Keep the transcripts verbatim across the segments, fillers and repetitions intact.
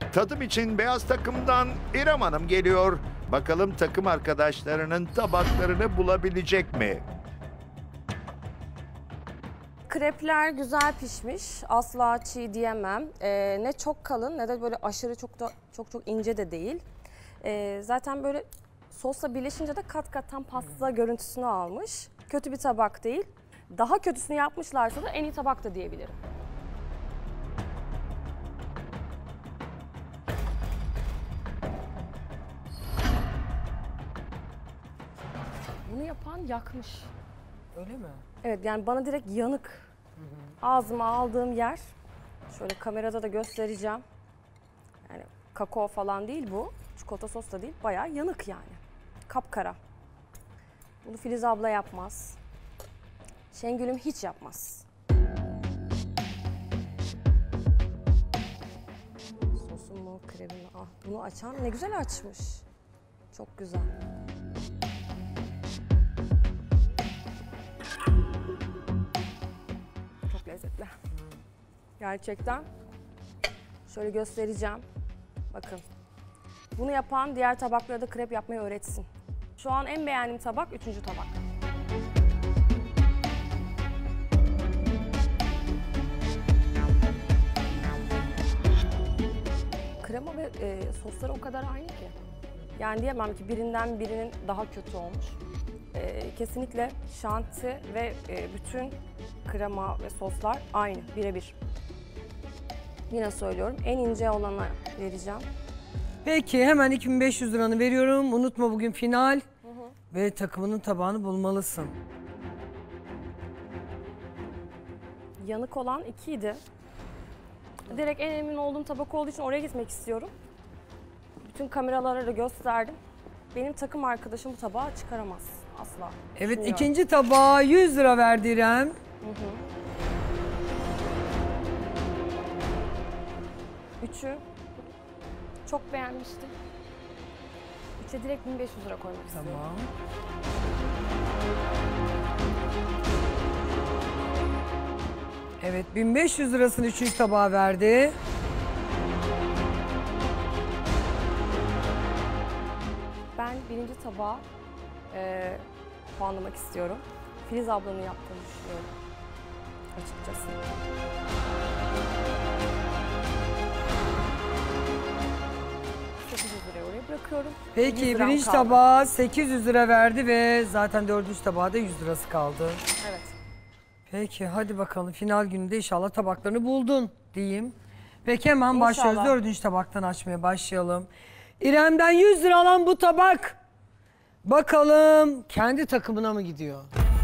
Tadım için beyaz takımdan İrem Hanım geliyor. Bakalım takım arkadaşlarının tabaklarını bulabilecek mi? Krepler güzel pişmiş. Asla çiğ diyemem. Ee, ne çok kalın ne de böyle aşırı çok da çok çok ince de değil. Ee, zaten böyle sosla birleşince de kat kat tam pasta görüntüsünü almış. Kötü bir tabak değil. Daha kötüsünü yapmışlarsa da en iyi tabak da diyebilirim. Bunu yapan yakmış. Öyle mi? Evet, yani bana direkt yanık. Hı hı. Ağzıma aldığım yer, şöyle kamerada da göstereceğim. Yani kakao falan değil bu, çikolata sos da değil, bayağı yanık yani. Kapkara. Bunu Filiz abla yapmaz. Şengül'üm hiç yapmaz. Sosu mu, kremi mi? Ah, bunu açan ne güzel açmış. Çok güzel. Çok lezzetli. Gerçekten. Şöyle göstereceğim. Bakın. Bunu yapan diğer tabaklara da krep yapmayı öğretsin. Şu an en beğendiğim tabak üçüncü tabak. Krema ve e, sosları o kadar aynı ki. Yani diyemem ki birinden birinin daha kötü olmuş. E, kesinlikle şanti ve e, bütün krema ve soslar aynı, birebir. Yine söylüyorum, en ince olana vereceğim. Peki hemen iki bin beş yüz liranı veriyorum. Unutma bugün final. Hı hı. Ve takımının tabağını bulmalısın. Yanık olan ikiydi. Direkt en emin olduğum tabak olduğu için oraya gitmek istiyorum. Bütün kameralara da gösterdim. Benim takım arkadaşım bu tabağı çıkaramaz asla. Evet, ikinci tabağa yüz lira verdi İrem. Hı hı. Üçü çok beğenmiştim. Üçe direkt bin beş yüz lira koymak istiyorum. Tamam. Evet, bin beş yüz lirasını üçüncü tabağa verdi. Ben birinci tabağı e, puanlamak istiyorum. Filiz ablanın yaptığını düşünüyorum açıkçası. sekiz yüz liraya oraya bırakıyorum. Peki birinci kaldı. Tabağa sekiz yüz lira verdi ve zaten dördüncü tabağa da yüz lirası kaldı. Evet. Peki hadi bakalım, final gününde inşallah tabaklarını buldun diyeyim. Peki hemen İnşallah. başlıyoruz. Dördüncü tabaktan açmaya başlayalım. İrem'den yüz lira alan bu tabak bakalım kendi takımına mı gidiyor?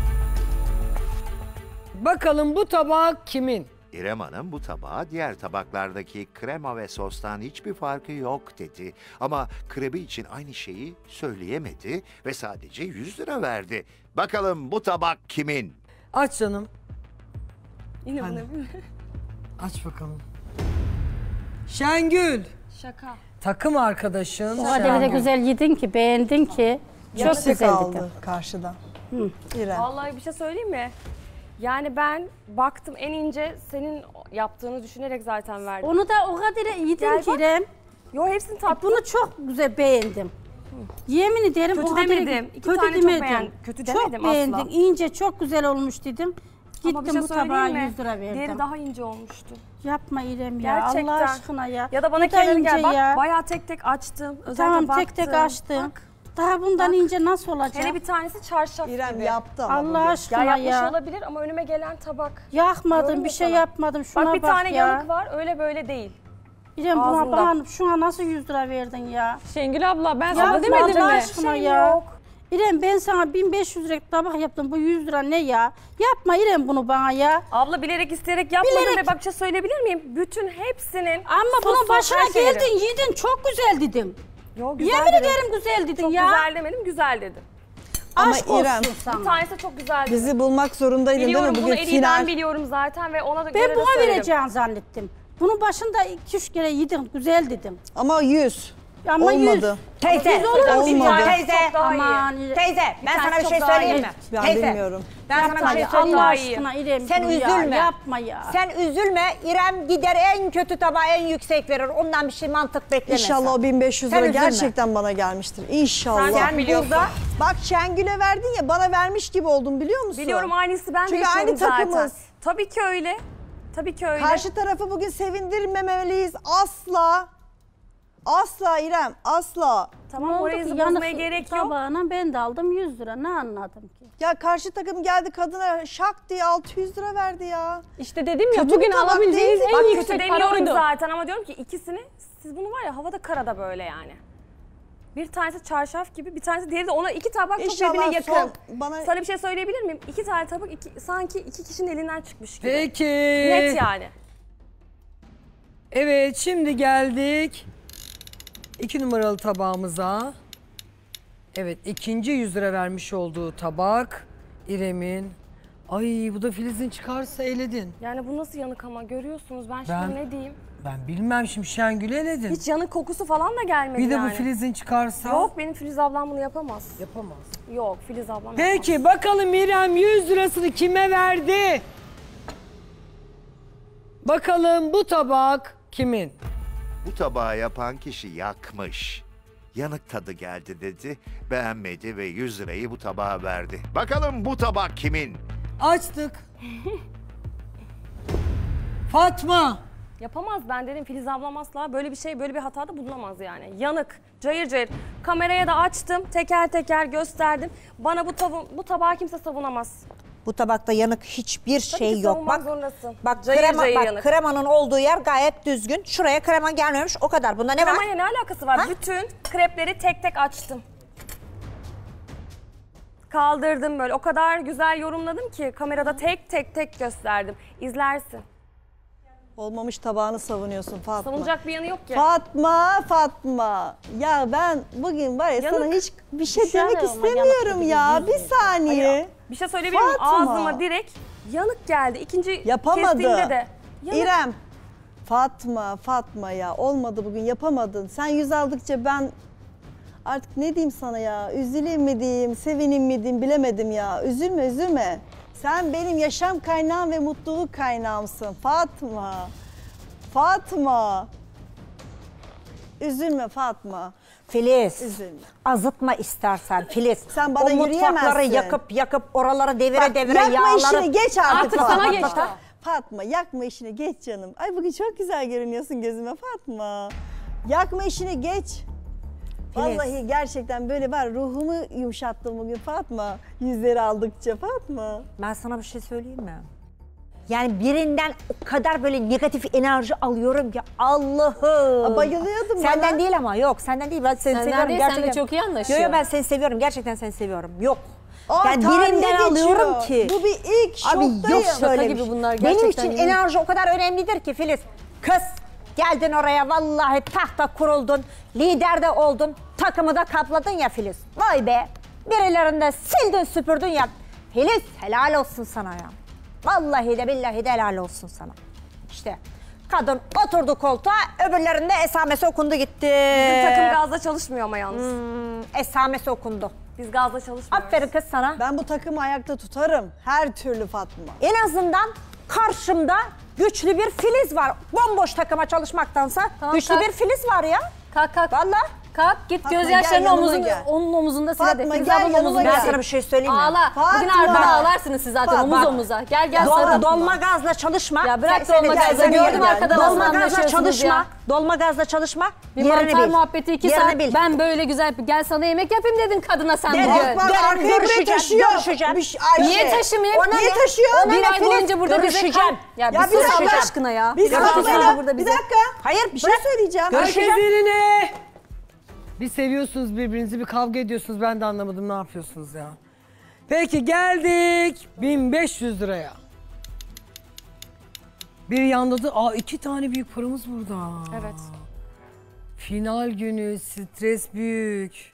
Bakalım bu tabak kimin? İrem Hanım bu tabağa diğer tabaklardaki krema ve sostan hiçbir farkı yok dedi. Ama krebi için aynı şeyi söyleyemedi ve sadece yüz lira verdi. Bakalım bu tabak kimin? Aç canım. Yine bunu Aç bakalım. Şengül. Şaka. Takım arkadaşın. O kadar da güzel yedin ki, beğendin ki. Çok güzel aldı karşıdan. Hı. İrem. Vallahi bir şey söyleyeyim mi? Yani ben baktım en ince senin yaptığını düşünerek zaten verdim. Onu da o kadar yedin Gel ki bak. İrem. Yo hepsini tattım. Bunu çok güzel beğendim. Yemin ederim Kötü o kadar demedim. İki kötü tane çok demedim. beğendim. Kötü çok demedim beğendim. asla. İnce çok güzel olmuş dedim. Ama bir Gittim şey bu tabağa söyleyeyim mi? yüz lira verdim. Diğeri daha ince olmuştu. Yapma İrem ya, Gerçekten. Allah aşkına ya. Ya da bana Bu da kendim ince gel bak ya. bayağı tek tek açtım. Özellikle Tamam baktım. tek tek açtım. Bak. Daha bundan Bak. ince nasıl olacak? Hele bir tanesi çarşaf İrem gibi. yaptı ama Allah bugün. aşkına Ya ya. yapmış olabilir ama önüme gelen tabak. Yakmadım, Diyorum bir ya şey sana. yapmadım. Şuna Bak bak, bir tane ya. yanık var öyle böyle değil. İrem buna Ağzında. bana, şuna nasıl yüz lira verdin ya? Şengül abla ben Ya sana demedim Allah mi? aşkına Şey ya. yok. İrem ben sana bin beş yüz lira tabak yaptım. Bu yüz lira ne ya? Yapma İrem bunu bana ya. Abla bilerek isteyerek yapmadım Bilerek. ve bak bir şey söyleyebilir miyim? Bütün hepsinin Ama bunun sosu, başına her şeyleri. geldin, yedin. Çok güzel dedim. Yo, güzel Yemin dedim. ederim güzel dedin Çok ya. güzel demedim, güzel dedim. Ama Aşk İrem, olsun Bir sana. tanesi çok güzel dedim. bizi bulmak zorundaydın değil Biliyorum mi? bunu Bugün en iyiden final. biliyorum zaten ve ona da Ben göre de buna söyledim. vereceğini zannettim. Bunun başında iki üç kere yedin, güzel dedim. Ama yüz. Ama yüz. Olmadı. Teyze, Yüz olur mu? Olmadı. teyze, Çok daha iyi. Aman. teyze ben sana bir çok şey daha söyleyeyim iyi. mi? Ben teyze, bilmiyorum. ben sana bir Yapma şey ya, söyleyeyim Allah mi? aşkına İrem. Sen bunu ya, üzülme. Yapma ya. Sen üzülme. İrem gider en kötü tabağı en yüksek verir. Ondan bir şey mantık bekleme. İnşallah o bin beş yüz Sen lira üzülme. gerçekten bana gelmiştir. İnşallah. Sen Sen biliyorsun. burada Bak Şengül'e verdin ya bana vermiş gibi oldum biliyor musun? Biliyorum aynısı ben de Çünkü yaşıyorum aynı zaten. takımız. Tabii ki öyle. Tabii ki öyle. Karşı tarafı bugün sevindirmemeliyiz. Asla. Asla İrem, asla. Tamam Ne oldu orayı ki? bozmaya Yanık gerek yok. Tabağına ben de aldım yüz lira. Ne anladım ki? Ya karşı takım geldi kadına şak diye altı yüz lira verdi ya. İşte dedim ya Kötü bugün bir tabak alabileceğiniz değil. en Bak kötü yüksek para demiyorum oydu. zaten ama diyorum ki ikisini siz bunu var ya havada karada böyle yani. Bir tanesi çarşaf gibi, bir tanesi diğeri de ona iki tabak çok İnşallah birbirine yakın. son bana- Sana bir şey söyleyebilir miyim? İki tane tabak iki, sanki iki kişinin elinden çıkmış gibi. Peki. Net yani. Evet şimdi geldik iki numaralı tabağımıza. Evet ikinci yüz lira vermiş olduğu tabak İrem'in. Ay bu da Filiz'in çıkarsa eledin. Yani bu nasıl yanık ama görüyorsunuz ben şimdi Ben- ne diyeyim? Ben bilmem şimdi Şengül'ü eledin. Hiç yanık kokusu falan da gelmedi Bir de yani. bu Filiz'in çıkarsa. Yok benim Filiz ablam bunu yapamaz. Yapamaz. Yok Filiz ablam yapamaz. Peki bakalım İrem yüz lirasını kime verdi? Bakalım bu tabak kimin? Bu tabağı yapan kişi yakmış. Yanık tadı geldi dedi, beğenmedi ve yüz lirayı bu tabağa verdi. Bakalım bu tabak kimin? Açtık. Fatma. Yapamaz ben dedim Filiz ablam asla böyle bir şey böyle bir hatada bulunamaz yani. Yanık, cayır cayır. Kameraya da açtım, teker teker gösterdim. Bana bu tavu bu tabağı kimse savunamaz. bu tabakta yanık hiçbir Tabii şey ki yok. savunmak Bak, zorundasın. bak, Cayır krema, cayır bak yanık. kremanın olduğu yer gayet düzgün. Şuraya krema gelmemiş o kadar. Bunda ne var? Kremaya ne alakası var? Ha? Bütün krepleri tek tek açtım. Kaldırdım böyle. O kadar güzel yorumladım ki kamerada tek tek tek gösterdim. İzlersin. Olmamış tabağını savunuyorsun Fatma. Savunacak bir yanı yok ki. Fatma, Fatma. Ya ben bugün var ya Yanık. sana hiç bir şey Bir şey demek ama istemiyorum yanık ya. gibi Bir saniye. Bir şey söyleyebilir miyim? Fatma. Ağzıma direkt yanık geldi. İkinci Yapamadı. kestiğimde de. Yanık. İrem. Fatma, Fatma ya. Olmadı bugün yapamadın. Sen yüz aldıkça ben artık ne diyeyim sana ya? Üzüleyim mi diyeyim, sevineyim mi diyeyim bilemedim ya. Üzülme, üzülme. Sen benim yaşam kaynağım ve mutluluk kaynağımsın Fatma. Fatma. Üzülme Fatma. Filiz. Üzülme. Azıtma istersen Filiz. Sen bana o mutfakları yürüyemezsin. yakıp yakıp oraları devire Bak, devire yakma yağları. işini geç artık. Artık Fatma. sana geçti. Fatma yakma işini geç canım. Ay bugün çok güzel görünüyorsun gözüme Fatma. Yakma işini geç. Vallahi gerçekten böyle var ruhumu yumuşattın bugün Fatma. Yüzleri aldıkça Fatma. Ben sana bir şey söyleyeyim mi? Yani birinden o kadar böyle negatif enerji alıyorum ki Allah'ım. Aa, bayılıyordum Senden bana. değil ama yok senden değil ben seni Senden seviyorum değil, gerçekten. seninle çok iyi anlaşıyor. Yok yok ben seni seviyorum gerçekten seni seviyorum. Yok. Aa, yani tarihe birinden alıyorum geçiyor. ki. Bu bir ilk Abi şoktayım. yok Şaka şöyle gibi bir şey. bunlar Benim gerçekten için iyi. enerji o kadar önemlidir ki Filiz. Kız geldin oraya vallahi tahta kuruldun. Lider de oldun. Takımı da kapladın ya Filiz. Vay be. Birilerinde sildin süpürdün ya. Filiz helal olsun sana ya. Vallahi de billahi de helal olsun sana. İşte kadın oturdu koltuğa öbürlerinde esamesi okundu gitti. Bizim takım gazda çalışmıyor ama yalnız. Hmm, esamesi okundu. Biz gazda çalışmıyoruz. Aferin kız sana. Ben bu takımı ayakta tutarım. Her türlü Fatma. En azından karşımda güçlü bir Filiz var. Bomboş takıma çalışmaktansa Tamam, güçlü kalk. bir Filiz var ya. Kalk kalk. Vallahi. Kalk git Fatma, gözyaşlarını gel, yanıma omuzun, gel. onun omuzunda sil Fatma, hadi. Filiz gel, ablanın yanıma omuzunda gel. Ben sil. sana bir şey söyleyeyim mi? Ağla. Bugün Fatma. ardına ağlarsınız siz zaten Bak, omuz bak. omuza. Gel gel Dolma, sarıl. dolma gazla çalışma. Ya bırak Sen- dolma sen- gazla, sen- gördüm sen- arkada Dolma nasıl gazla anlaşıyorsunuz çalışma. ya. Dolma gazla çalışma. Bir yerini mantar bil. muhabbeti iki Yerini saat. bil. Ben böyle güzel gel sana yemek yapayım dedin kadına sen De- bugün. bak, bak, Gör- arkaya bile görüşeceğim, taşıyor. görüşeceğim. Bir şey- Ayşe. Niye taşımayayım? Ona Niye ne? taşıyor? Ona Bir ne ay Filiz? boyunca burada bize Görüşeceğim. kal. Ya, Ya bir bir sus Allah dakika. aşkına ya. Bir Görüşeceğiz saniye. burada Bir bize. dakika. Hayır Bir şey bırak. söyleyeceğim. Herkes Görüşeceğim. yerine. Bir seviyorsunuz birbirinizi, bir kavga ediyorsunuz. Ben de anlamadım ne yapıyorsunuz ya. Peki geldik bin beş yüz liraya. Bir yanda da aa, iki tane büyük paramız burada. Evet. Final günü, stres büyük.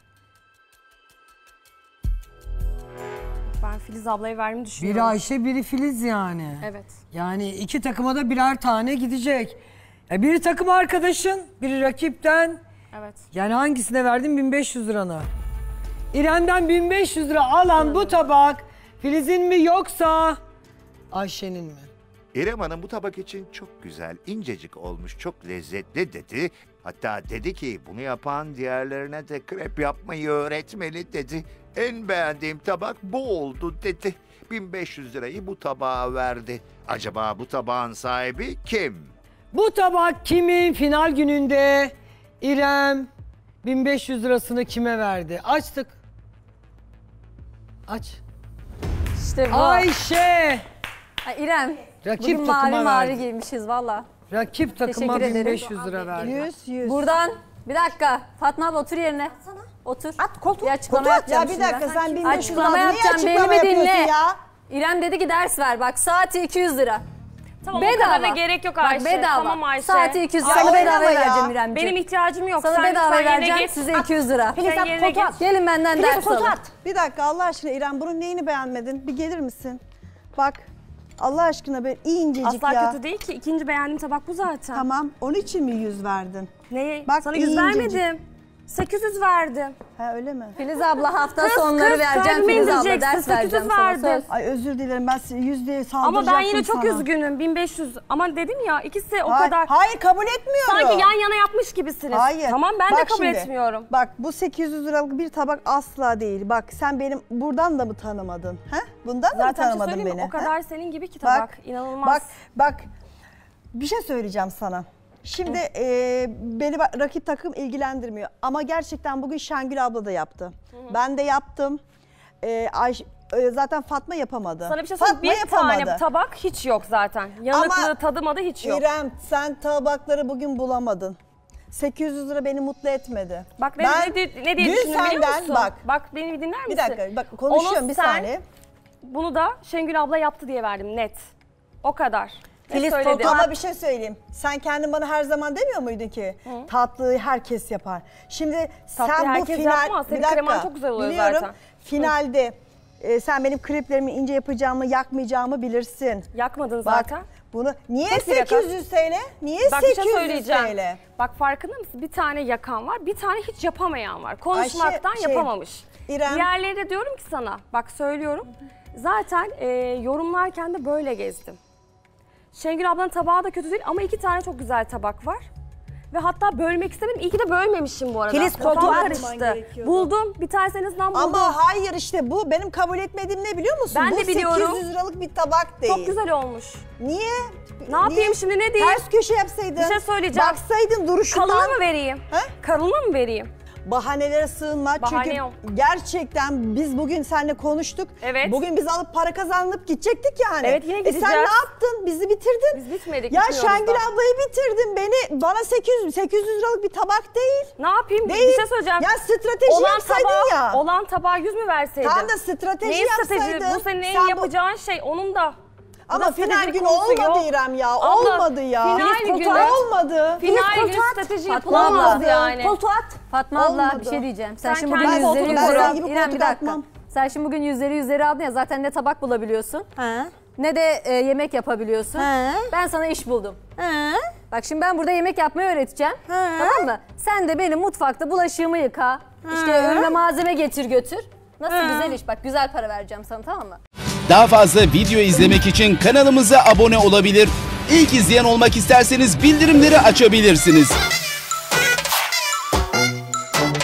Ben Filiz ablaya vermeyi düşünüyorum. Biri Ayşe, biri Filiz yani. Evet. Yani iki takıma da birer tane gidecek. Ya biri takım arkadaşın, biri rakipten. Evet. Yani hangisine verdin? bin beş yüz liranı. İrem'den bin beş yüz lira alan bu tabak Filiz'in mi yoksa Ayşe'nin mi? İrem Hanım bu tabak için çok güzel, incecik olmuş, çok lezzetli dedi. Hatta dedi ki bunu yapan diğerlerine de krep yapmayı öğretmeli dedi. En beğendiğim tabak bu oldu dedi. bin beş yüz lirayı bu tabağa verdi. Acaba bu tabağın sahibi kim? Bu tabak kimin? Final gününde İrem bin beş yüz lirasını kime verdi? Açtık. Aç. İşte bu. Ayşe. Ay, İrem. Rakip Bugün takıma mavi mavi verdi. giymişiz valla. Rakip takıma Teşekkür bin ederim. beş yüz lira verdi. yüz yüz. Buradan bir dakika. Fatma abla otur yerine. Otur. At koltuğu. Bir açıklama Ya yapacağım bir şimdi dakika ben. sen bin beş yüz Açıklama aldın. Niye yapacağım. Beni açıklama bir yapıyorsun dinle. ya? İrem dedi ki ders ver. Bak saati iki yüz lira. Tamam Bedava. o kadar da gerek yok Ayşe. Bak bedava. Tamam Ayşe. Saati iki yüz. Ya Sana oynama bedava ya. vereceğim İremciğim. Benim ihtiyacım yok. Sana Sen bedava lütfen yerine vereceğim. git. Size iki yüz lira. Filiz Sen at yerine koltuğa at. Gelin benden Filiz ders koltuğa alın. at. Bir dakika Allah aşkına İrem bunun neyini beğenmedin? Bir gelir misin? Bak Allah aşkına böyle incecik Asla ya. kötü değil ki. İkinci beğendiğim tabak bu zaten. Tamam onun için mi yüz verdin? Neye? Bak, Sana yüz incecik. vermedim. sekiz yüz verdim. Ha öyle mi? Filiz abla hafta Kız, sonları kız, vereceğim. kalbime Filiz abla indireceksin. ders sekiz yüz vereceğim sana verdim. söz. Ay özür dilerim ben size yüz diye saldıracaktım Ama ben yine çok sana. üzgünüm. bin beş yüz. Ama dedim ya ikisi o Hayır, kadar. hayır kabul etmiyorum. Sanki yan yana yapmış gibisiniz. Hayır. Tamam ben de Bak kabul şimdi, etmiyorum. Bak bu sekiz yüz liralık bir tabak asla değil. Bak sen benim buradan da mı tanımadın? He? Bundan da mı Zaten bir şey tanımadın söyleyeyim mi? beni? O kadar he? senin gibi ki tabak. Bak, İnanılmaz. Bak, bak bir şey söyleyeceğim sana. Şimdi e, beni bak- rakip takım ilgilendirmiyor. Ama gerçekten bugün Şengül abla da yaptı. Ben de yaptım. E, Ayş- e, zaten Fatma yapamadı. Sana bir şey söyleyeyim. Fatma Bir yapamadı. tane tabak hiç yok zaten. Yanıklığı, Ama tadımadı hiç yok. İrem sen tabakları bugün bulamadın. sekiz yüz lira beni mutlu etmedi. Bak ne, Ben ne, diye- ne diye dün düşündüm biliyor senden musun? bak. Bak beni bir dinler misin? Bir dakika bak konuşuyorum Onu bir sen- saniye. Bunu da Şengül abla yaptı diye verdim net. O kadar. Ne Filiz söyledim? koltuğa- Ama bir şey söyleyeyim. Sen kendin bana her zaman demiyor muydun ki? Tatlıyı herkes yapar. Şimdi Tatlıyı sen bu herkes final... yapmaz. Senin bir dakika, kreman çok güzel oluyor biliyorum, zaten. Finalde e, sen benim kreplerimi ince yapacağımı, yakmayacağımı bilirsin. Yakmadın Bak zaten. bunu niye Tek bir yakar. sekiz yüz T L? Niye Bak bir sekiz şey yüz söyleyeceğim. T L? Bak farkında mısın? Bir tane yakan var, bir tane hiç yapamayan var. Konuşmaktan Ayşe, şey, yapamamış. İrem. Diğerleri de diyorum ki sana, bak söylüyorum. Zaten e, yorumlarken de böyle gezdim. Şengül ablanın tabağı da kötü değil ama iki tane çok güzel tabak var. Ve hatta bölmek istemedim. İyi ki de bölmemişim bu arada. Filiz, Kafam koltuğa karıştı. Buldum. Bir tanesi en azından buldum. Ama hayır işte bu benim kabul etmediğim ne biliyor musun? Ben bu de biliyorum. sekiz yüz liralık bir tabak değil. Çok güzel olmuş. Niye? Ne yapayım şimdi, ne diyeyim? Ters köşe yapsaydın. Bir şey söyleyeceğim. Baksaydın duruşundan. Kalına mı vereyim? He? Kalına mı vereyim? Bahanelere sığınma. Bahane Çünkü yok. gerçekten biz bugün seninle konuştuk. Evet. Bugün biz alıp para kazanıp gidecektik yani. Evet, yine E gideceğiz. sen ne yaptın? Bizi bitirdin. Biz bitmedik, Ya bitmiyoruz Şengül da. ablayı bitirdin. Beni bana sekiz yüz sekiz yüz liralık bir tabak değil. Ne yapayım? Değil. Bir şey söyleyeceğim. Ya strateji yapsaydın tabağı, ya. Olan tabağa yüz mü verseydin? Tam da strateji Neyin strateji? yapsaydın. Bu senin Sen bu- yapacağın şey. Onun da. Bu Ama da final strateji günü konusu olmadı yok. İrem ya. Abla, olmadı ya. final Filiz, günü- koltuğa olmadı. Final günü koltuğa at. strateji Fatma yapılamaz abla. yani. Koltuğa at. Fatma abla Olmadı. bir şey diyeceğim. Sen, Sen şimdi bugün kendi yüzleri koltuğunda yüzleri ben al. gibi İrem bir koltuk dakika. atmam. Sen şimdi bugün yüzleri yüzleri aldın ya zaten ne tabak bulabiliyorsun Ha. ne de e, yemek yapabiliyorsun. He. Ben sana iş buldum. Ha. Bak şimdi ben burada yemek yapmayı öğreteceğim. He. Tamam mı? Sen de benim mutfakta bulaşığımı yıka. İşte önüme malzeme getir götür. Nasıl güzel iş. Bak güzel para vereceğim sana, tamam mı? Daha fazla video izlemek için kanalımıza abone olabilir. İlk izleyen olmak isterseniz bildirimleri açabilirsiniz.